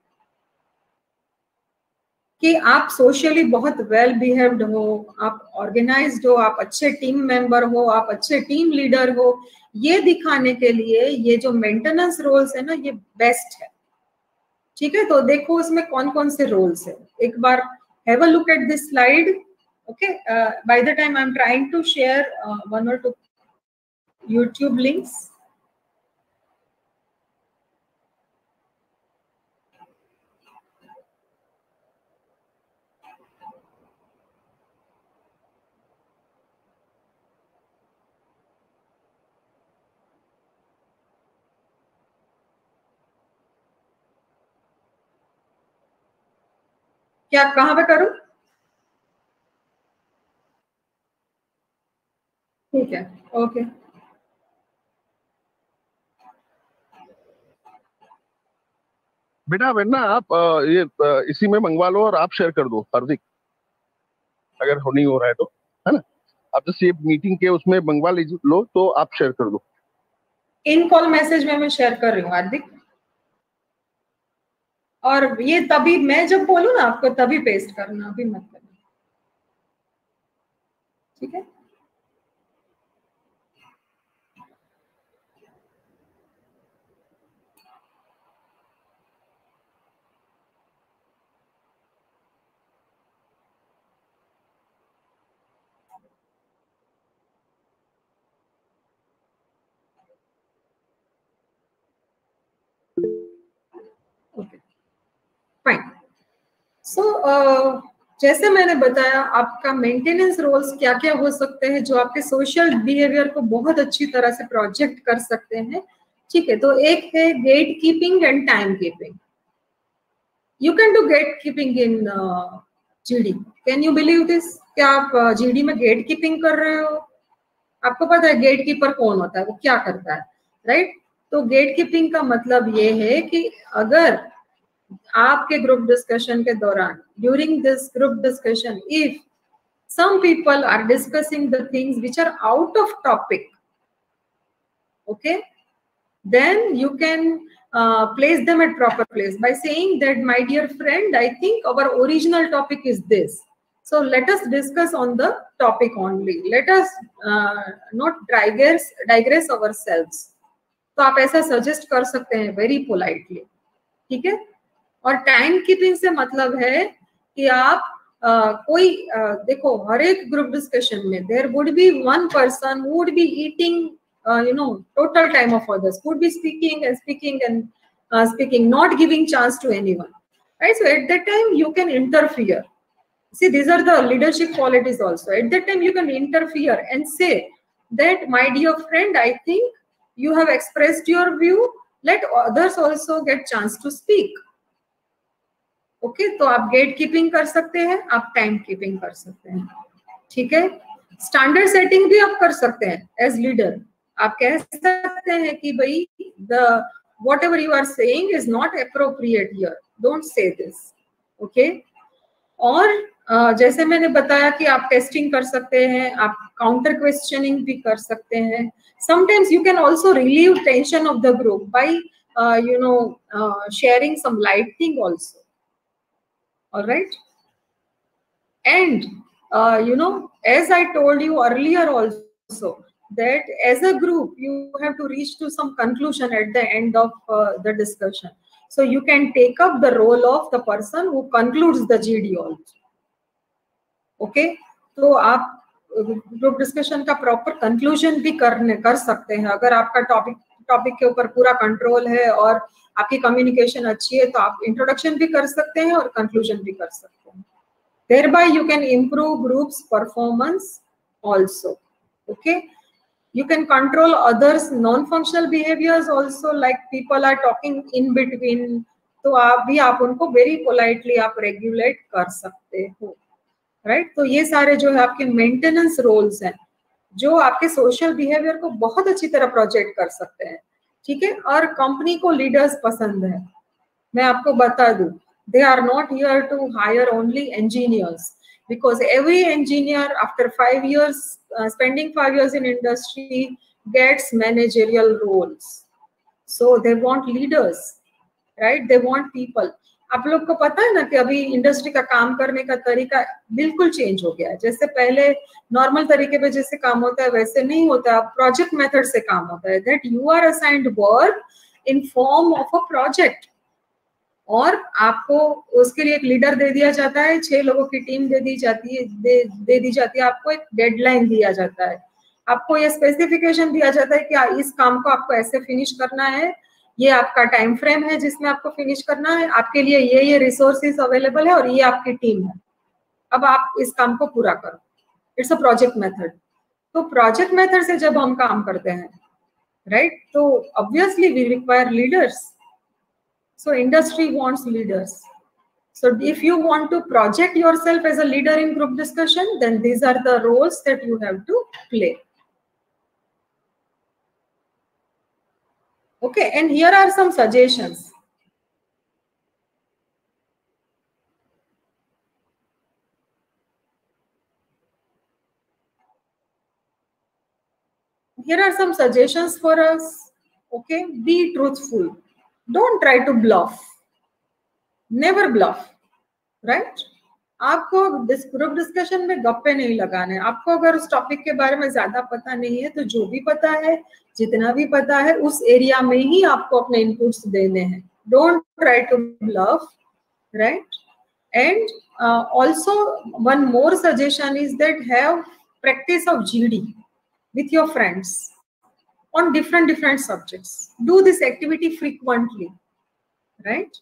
कि आप सोशली बहुत वेल बिहेव्ड हो, आप ऑर्गेनाइज्ड हो, आप अच्छे टीम मेंबर हो, आप अच्छे टीम लीडर हो, ये दिखाने के लिए ये जो मेंटेनेंस रोल्स है ना ये बेस्ट है। ठीक है, तो देखो इसमें कौन कौन से रोल्स है, एक बार have a look at this slide. Okay, by the time I am trying to share one और टू यूट्यूब लिंक्स। क्या कहाँ पे करूं? ठीक है, ओके। बेटा वरना आप ये इसी में मंगवा लो और आप शेयर कर दो हार्दिक, अगर हो नहीं हो रहा है तो, है ना? आप जैसे ये मीटिंग के उसमें मंगवा लीजिए लो तो आप शेयर कर दो। इन कॉल मैसेज में मैं शेयर कर रही हूँ हार्दिक, और ये तभी मैं जब बोलूँ ना आपको तभी पेस्ट करना, अभी मत करना, ठीक है? Okay, fine. सो जैसे मैंने बताया आपका मेंटेनेंस रोल्स क्या क्या हो सकते हैं जो आपके सोशल बिहेवियर को बहुत अच्छी तरह से प्रोजेक्ट कर सकते हैं। ठीक है, तो एक है gate keeping and time keeping. You can do gate keeping in GD, can you believe this? क्या आप जीडी uh, में गेट कीपिंग कर रहे हो? आपको पता है गेट कीपर कौन होता है, वो क्या करता है, राइट right? तो गेट कीपिंग का मतलब ये है कि अगर आपके ग्रुप डिस्कशन के दौरान, during this group discussion, if some people are discussing the things which are out of topic, okay, then you can uh, place them at proper place by saying that, my dear friend, I think our original topic is this, so let us discuss on the topic only, let us uh, not digress digress ourselves। तो आप ऐसा suggest कर सकते हैं very politely, ठीक है? और time keeping से मतलब है कि आप uh, कोई uh, देखो हर एक ग्रुप डिस्कशन में there would be one person who would be eating Uh, you know, total time of others, would be speaking and speaking and uh, speaking, not giving chance to anyone, right? So at that time you can interfere. See, these are the leadership qualities also. At that time you can interfere and say that, my dear friend, I think you have expressed your view, let others also get chance to speak. Okay, तो आप gate keeping कर सकते हैं, आप time keeping कर सकते हैं, ठीक है? स्टैंडर्ड सेटिंग भी आप कर सकते हैं एज लीडर। आप कह सकते हैं कि भाई the whatever you are saying is not appropriate here, don't say this, okay? और uh, जैसे मैंने बताया कि आप टेस्टिंग कर सकते हैं, आप काउंटर क्वेश्चनिंग भी कर सकते हैं। Sometimes you can also relieve tension of the group by you know sharing some light thing also, alright? And uh, you know, as I told you earlier also, that as a group you have to reach to some conclusion at the end of uh, the discussion. So you can take up the role of the person who concludes the G D also. Okay, तो आप group discussion का proper conclusion भी करने कर सकते हैं. अगर आपका टॉपिक टॉपिक के ऊपर पूरा कंट्रोल है और आपकी कम्युनिकेशन अच्छी है, तो आप इंट्रोडक्शन भी कर सकते हैं और कंक्लूजन भी कर सकते हैं. Thereby you can improve group's performance also. Okay, you can control others non-functional behaviors also, like people are talking in between, तो आप भी आप उनको very politely आप regulate कर सकते हो. Right right? तो ये सारे जो है आपके मेंटेनेंस रोल्स हैं, जो आपके सोशल बिहेवियर को बहुत अच्छी तरह प्रोजेक्ट कर सकते हैं. ठीक है, और कंपनी को लीडर्स पसंद है. मैं आपको बता दूं, they are not here to hire only engineers, because every engineer after five years uh, spending five years in industry gets managerial roles. So they want leaders, right? They want people. आप लोग को पता है ना कि अभी industry का काम करने का तरीका बिल्कुल चेंज हो गया है. जैसे पहले नॉर्मल तरीके पे जैसे काम होता है वैसे नहीं होता. प्रोजेक्ट मेथड से काम होता है. That you are assigned work in form of a project, और आपको उसके लिए एक लीडर दे दिया जाता है, छह लोगों की टीम दे दी जाती है दे, दे दी जाती है. आपको एक डेडलाइन दिया जाता है, आपको ये स्पेसिफिकेशन दिया जाता है कि इस काम को आपको ऐसे फिनिश करना है, ये आपका टाइम फ्रेम है जिसमें आपको फिनिश करना है, आपके लिए ये ये रिसोर्सेज अवेलेबल है और ये आपकी टीम है, अब आप इस काम को पूरा करो. It's a project method. तो प्रोजेक्ट मेथड से जब हम काम करते हैं, राइट, तो obviously we require leaders. So industry wants leaders. So if you want to project yourself as a leader in group discussion, then these are the roles that you have to play. Okay, and here are some suggestions. Here are some suggestions for us. Okay, be truthful. Don't try to bluff. Never bluff. Right? आपको group discussion में गप्पे नहीं लगाने. आपको अगर उस topic के बारे में ज्यादा पता नहीं है, तो जो भी पता है, जितना भी पता है, उस एरिया में ही आपको अपने इनपुट्स देने हैं. Don't try to bluff, right. And also one more suggestion is that have practice of GD with your friends on different different subjects. Do this activity frequently, right?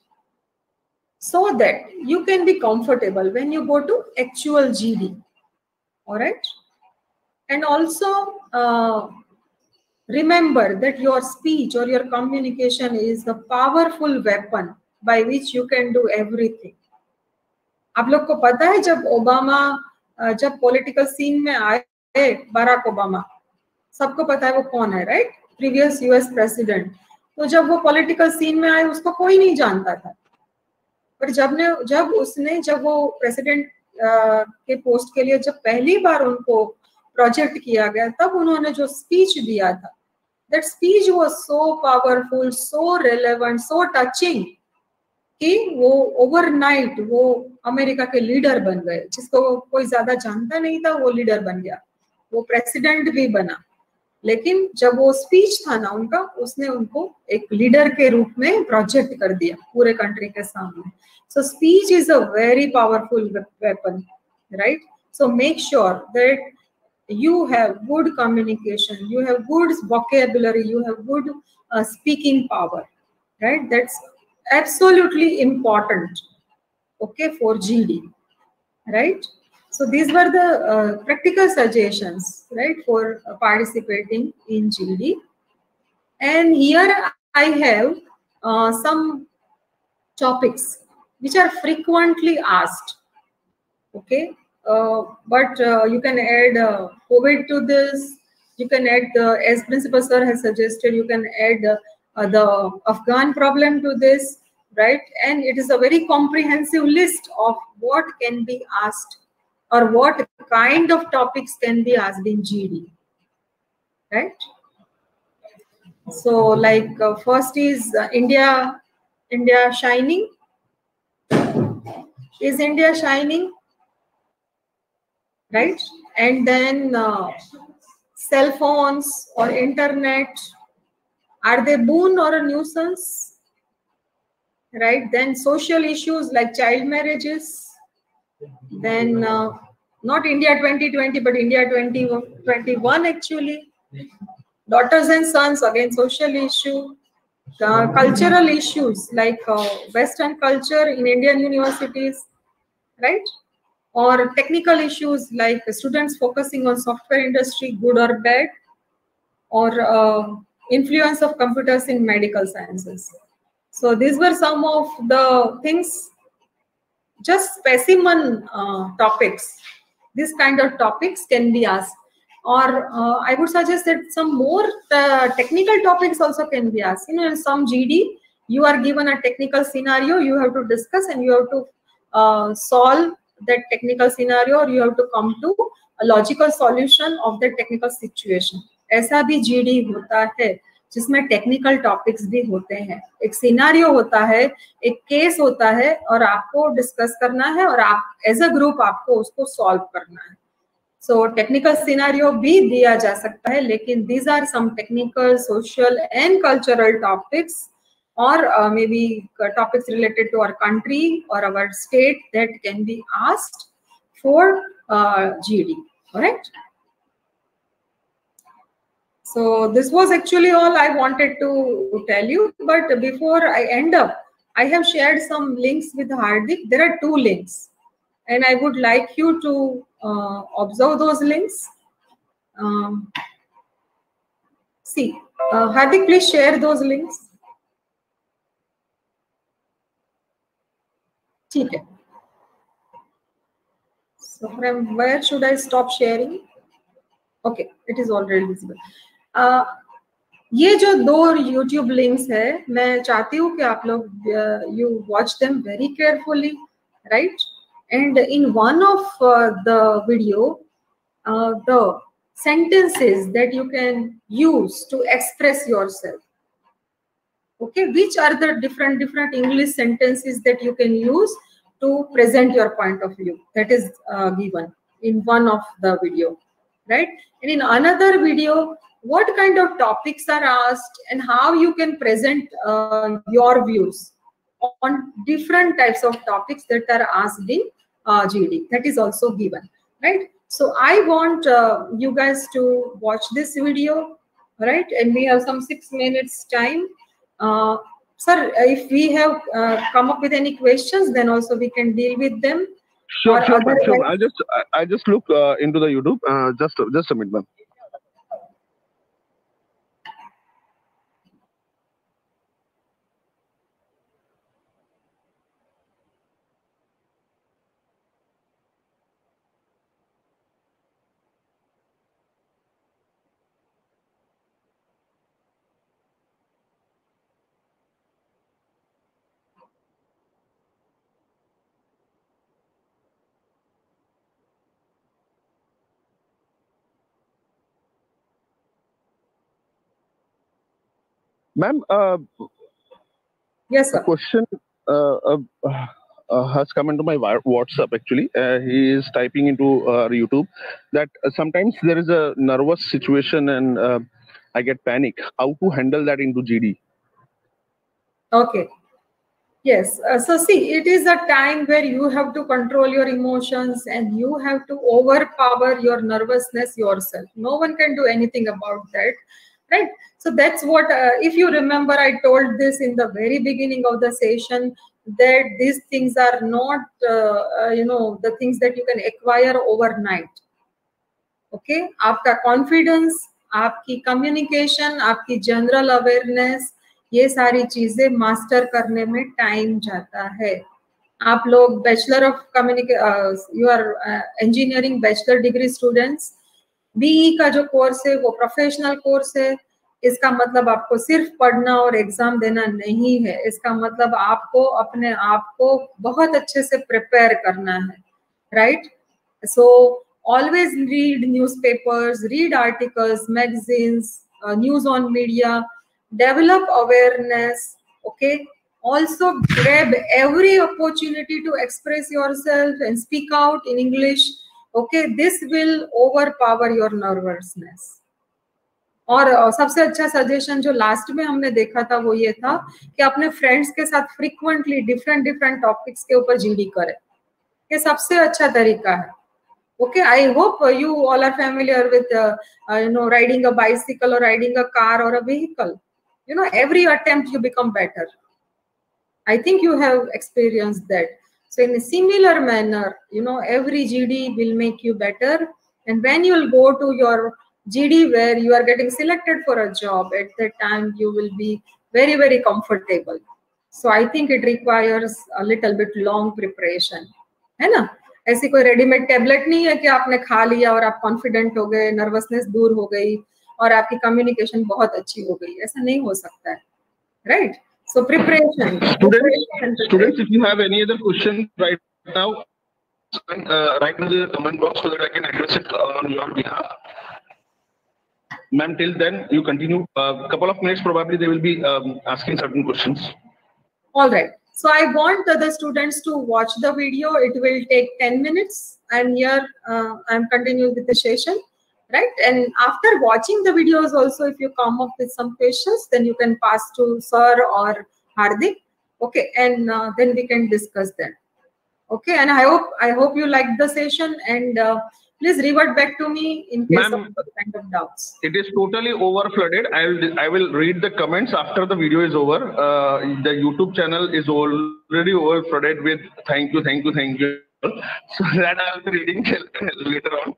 So that you can be comfortable when you go to actual G D. All right. And also uh, remember that your speech or your communication is the powerful weapon by which you can do everything. आप लोग को पता है जब Obama जब political scene में आए, Barack Obama, सबको पता है वो कौन है, राइट, प्रीवियस यूएस प्रेसिडेंट. तो जब वो पॉलिटिकल सीन में आए उसको कोई नहीं जानता था. पर जब ने जब उसने जब वो प्रेसिडेंट के पोस्ट के लिए जब पहली बार उनको प्रोजेक्ट किया गया, तब उन्होंने जो स्पीच दिया था, that speech was so powerful, so relevant, so touching कि वो ओवरनाइट वो अमेरिका के लीडर बन गए. जिसको कोई ज्यादा जानता नहीं था वो लीडर बन गया, वो प्रेसिडेंट भी बना. लेकिन जब वो स्पीच था ना उनका, उसने उनको एक लीडर के रूप में प्रोजेक्ट कर दिया पूरे कंट्री के सामने. So speech is a very powerful weapon, right. So make sure that you have good communication, you have good vocabulary, you have good uh, speaking power, right? That's absolutely important, okay, for G D, right? So these were the uh, practical suggestions, right, for uh, participating in G D. And here I have uh, some topics which are frequently asked, okay. Uh, but uh, you can add uh, COVID to this. You can add, the, as Principal Sir has suggested, you can add uh, uh, the Afghan problem to this, right? And it is a very comprehensive list of what can be asked or what kind of topics can be asked in G D, right? So, like uh, first is uh, India, India shining. Is India shining? right? And then uh, cell phones or internet, are they boon or a nuisance? Right? Then social issues like child marriages. Then uh, not India twenty twenty, but India twenty twenty-one actually. Daughters and sons, again social issue. Uh, cultural issues like uh, Western culture in Indian universities, right? Or technical issues like students focusing on software industry, good or bad, or uh, influence of computers in medical sciences. So these were some of the things, just specimen uh, topics. This kind of topics can be asked. Or uh, I would suggest that some more uh, technical topics also can be asked. You know, in some G D, you are given a technical scenario, you have to discuss and you have to uh, solve that technical scenario, or you have to come to a logical solution of that technical situation. ऐसा भी G D होता है जिसमें technical topics भी होते हैं. एक scenario होता है, एक केस होता है और आपको डिस्कस करना है और आप एज अ ग्रुप आपको उसको सॉल्व करना है. सो टेक्निकल सिनारियो भी दिया जा सकता है, लेकिन these are some technical, social and cultural topics, or uh, maybe uh, topics related to our country or our state that can be asked for uh, G D. All right. So this was actually all I wanted to tell you. But before I end up, I have shared some links with Hardik. There are two links, and I would like you to uh, observe those links. Um, see, uh, Hardik, please share those links. Okay. So from where should I stop sharing? Okay, it is already visible. Uh, ये जो दो YouTube links है, मैं चाहती हूँ कि आप लोग you watch them very carefully, right? And in one of uh, the video, uh, the sentences that you can use to express yourself. Okay, which are the different different English sentences that you can use to present your point of view? That is uh, given in one of the video, right? And in another video, what kind of topics are asked and how you can present uh, your views on different types of topics that are asked in uh, G D. That is also given, right? So I want uh, you guys to watch this video, right? And we have some six minutes time. Uh, sir, if we have uh, come up with any questions, then also we can deal with them. Sure, sure, ma'am, sure. I just, I, I just look uh, into the YouTube. Uh, just, just a minute, ma'am. Ma'am, uh, yes, sir. A question uh, uh, uh, has come into my WhatsApp actually. Uh, he is typing into uh, YouTube that uh, sometimes there is a nervous situation and uh, I get panic. How to handle that into G D? Okay. Yes. Uh, so see, it is a time where you have to control your emotions and you have to overpower your nervousness yourself. No one can do anything about that. Right. So that's what, uh, if you remember, I told this in the very beginning of the session, that these things are not, uh, uh, you know, the things that you can acquire overnight. Okay. Aapka confidence, aapki communication, aapki general awareness, ये सारी चीजें master करने में time जाता है. आप लोग bachelor of communication, you are engineering bachelor degree students, BE का जो कोर्स है वो प्रोफेशनल कोर्स है. इसका मतलब आपको सिर्फ पढ़ना और एग्जाम देना नहीं है. इसका मतलब आपको अपने आप को बहुत अच्छे से प्रिपेयर करना है, right? So always read newspapers, read articles, magazines, news on media, develop awareness. Okay, also grab every opportunity to express yourself and speak out in English. Okay, this will overpower your nervousness. और सबसे अच्छा suggestion जो last में हमने देखा था वो ये था कि अपने फ्रेंड्स के साथ फ्रीक्वेंटली डिफरेंट डिफरेंट टॉपिक्स के ऊपर जीडी करें, ये सबसे अच्छा तरीका है. Okay, I hope you all are familiar with uh, uh, you know riding a bicycle or riding a car or a vehicle. You know, every attempt you become better. I think you have experienced that. So in a similar manner, you know, every G D will make you better. And when you will go to your G D where you are getting selected for a job, at that time you will be very, very comfortable. So I think it requires a little bit long preparation. है ना? ऐसी कोई readymade tablet नहीं है कि आपने खा लिया और आप कॉन्फिडेंट हो गए, नर्वसनेस दूर हो गई और आपकी कम्युनिकेशन बहुत अच्छी हो गई. ऐसा नहीं हो सकता है, right? So preparation. Students, students, if you have any other question right now, uh, write in the comment box so that I can address it on your behalf. Ma'am, till then you continue. A uh, couple of minutes probably they will be um, asking certain questions. All right. So I want the students to watch the video. It will take ten minutes. And here uh, I'm continuing with the session. Right, and after watching the videos also, if you come up with some questions, then you can pass to sir or Hardik. Okay, and uh, then we can discuss that. Okay, and I hope I hope you liked the session, and uh, please revert back to me in case of kind of doubts. It is totally over flooded. I will I will read the comments after the video is over. Uh, the YouTube channel is already over flooded with thank you, thank you, thank you. So that I will be reading later on.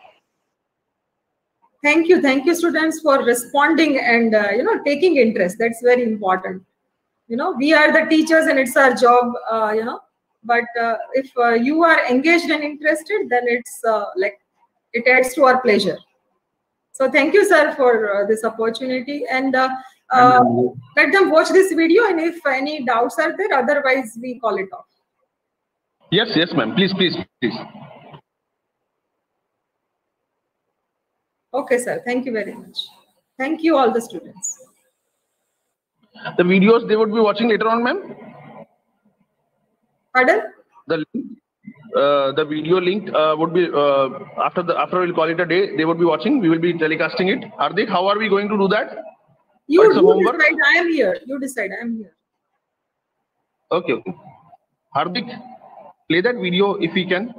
Thank you, thank you, students, for responding and uh, you know taking interest. That's very important. You know, we are the teachers, and it's our job. Uh, you know, but uh, if uh, you are engaged and interested, then it's uh, like it adds to our pleasure. So thank you, sir, for uh, this opportunity, and uh, uh, let them watch this video. And if any doubts are there, otherwise we call it off. Yes, yes, ma'am. Please, please, please. Okay, sir. Thank you very much. Thank you, all the students. The videos they would be watching later on, ma'am? Pardon? The uh, the video link uh, would be uh, after the after we'll call it a day. They would be watching. We will be telecasting it. Hardik, how are we going to do that? You, you decide. I am here. You decide. I am here. Okay. Okay. Hardik, play that video if we can.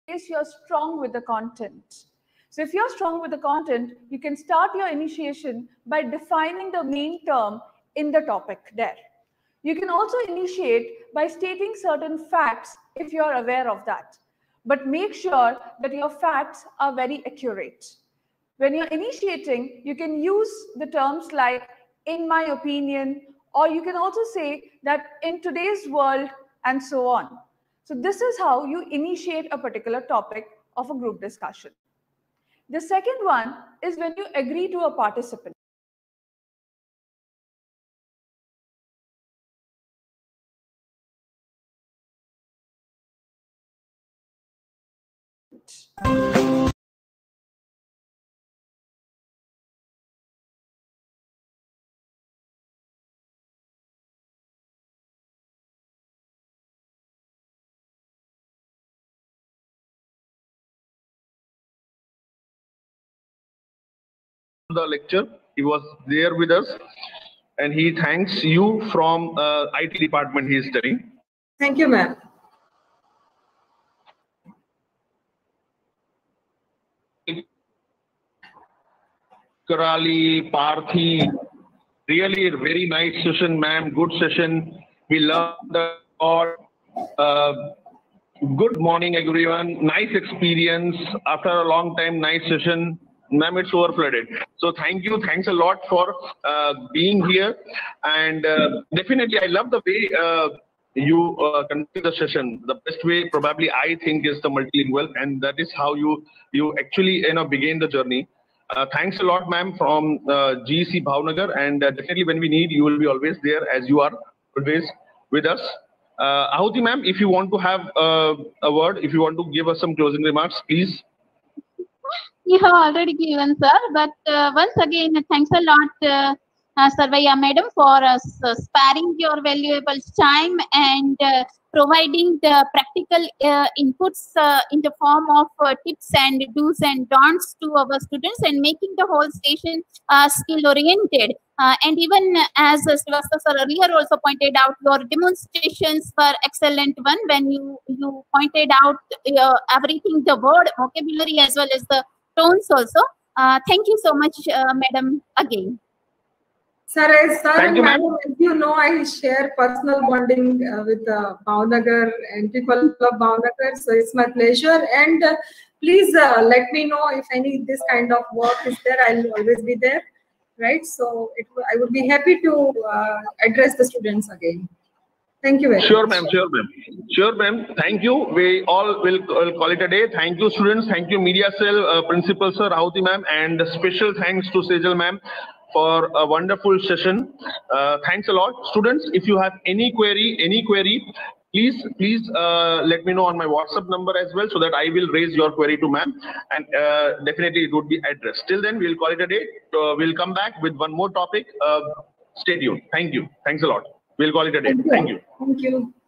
you're strong with the content. So if you're strong with the content, you can start your initiation by defining the main term in the topic there. You can also initiate by stating certain facts if you're aware of that. But make sure that your facts are very accurate. When you're initiating, you can use the terms like, in my opinion, or you can also say that in today's world, and so on. So this is how you initiate a particular topic of a group discussion. The second one is when you agree to a participant. The lecture, he was there with us, and he thanks you from uh, I T department he is studying. Thank you, ma'am. Karali, Parthi, really a very nice session, ma'am. Good session. We learned a lot. Uh, good morning, everyone. Nice experience. After a long time, nice session. Ma'am, it's overflooded. So thank you. Thanks a lot for uh, being here. And uh, definitely, I love the way uh, you uh, conduct the session. The best way, probably, I think, is the multilingual, and that is how you you actually you know begin the journey. Uh, thanks a lot, ma'am, from uh, G E C Bhavnagar, and uh, definitely when we need, you will be always there, as you are always with us. Uh, Ahuti, ma'am, if you want to have uh, a word, if you want to give us some closing remarks, please. You have already given, sir, but uh, once again, thanks a lot, uh, uh, Sarvaiya madam, for uh, sparing your valuable time and uh, providing the practical uh, inputs uh, in the form of uh, tips and do's and don'ts to our students, and making the whole session uh, skill oriented. Uh, and even as uh, Srivastava sir earlier also pointed out, your demonstrations were excellent one when you, you pointed out uh, everything, the word vocabulary as well as the tones also. Uh, thank you so much, uh, madam, again. Sir, as sir and madam, as you know, I share personal bonding uh, with uh, Bhavnagar and people of Bhavnagar, so it's my pleasure. And uh, please uh, let me know if any this kind of work is there. I'll always be there, right? So it, I would be happy to uh, address the students again. Thank you very sure, much. Sure, ma'am. Sure, ma'am. Sure, ma'am. Thank you. We all will call it a day. Thank you, students. Thank you, Media Cell uh, Principal Sir, Ahuti ma'am, and special thanks to Sejal ma'am for a wonderful session. Uh, thanks a lot, students. If you have any query, any query, please, please uh, let me know on my WhatsApp number as well, so that I will raise your query to ma'am, and uh, definitely it would be addressed. Till then, we'll call it a day. Uh, we'll come back with one more topic. Uh, stay tuned. Thank you. Thanks a lot. We'll call it a day. Thank you. Thank you.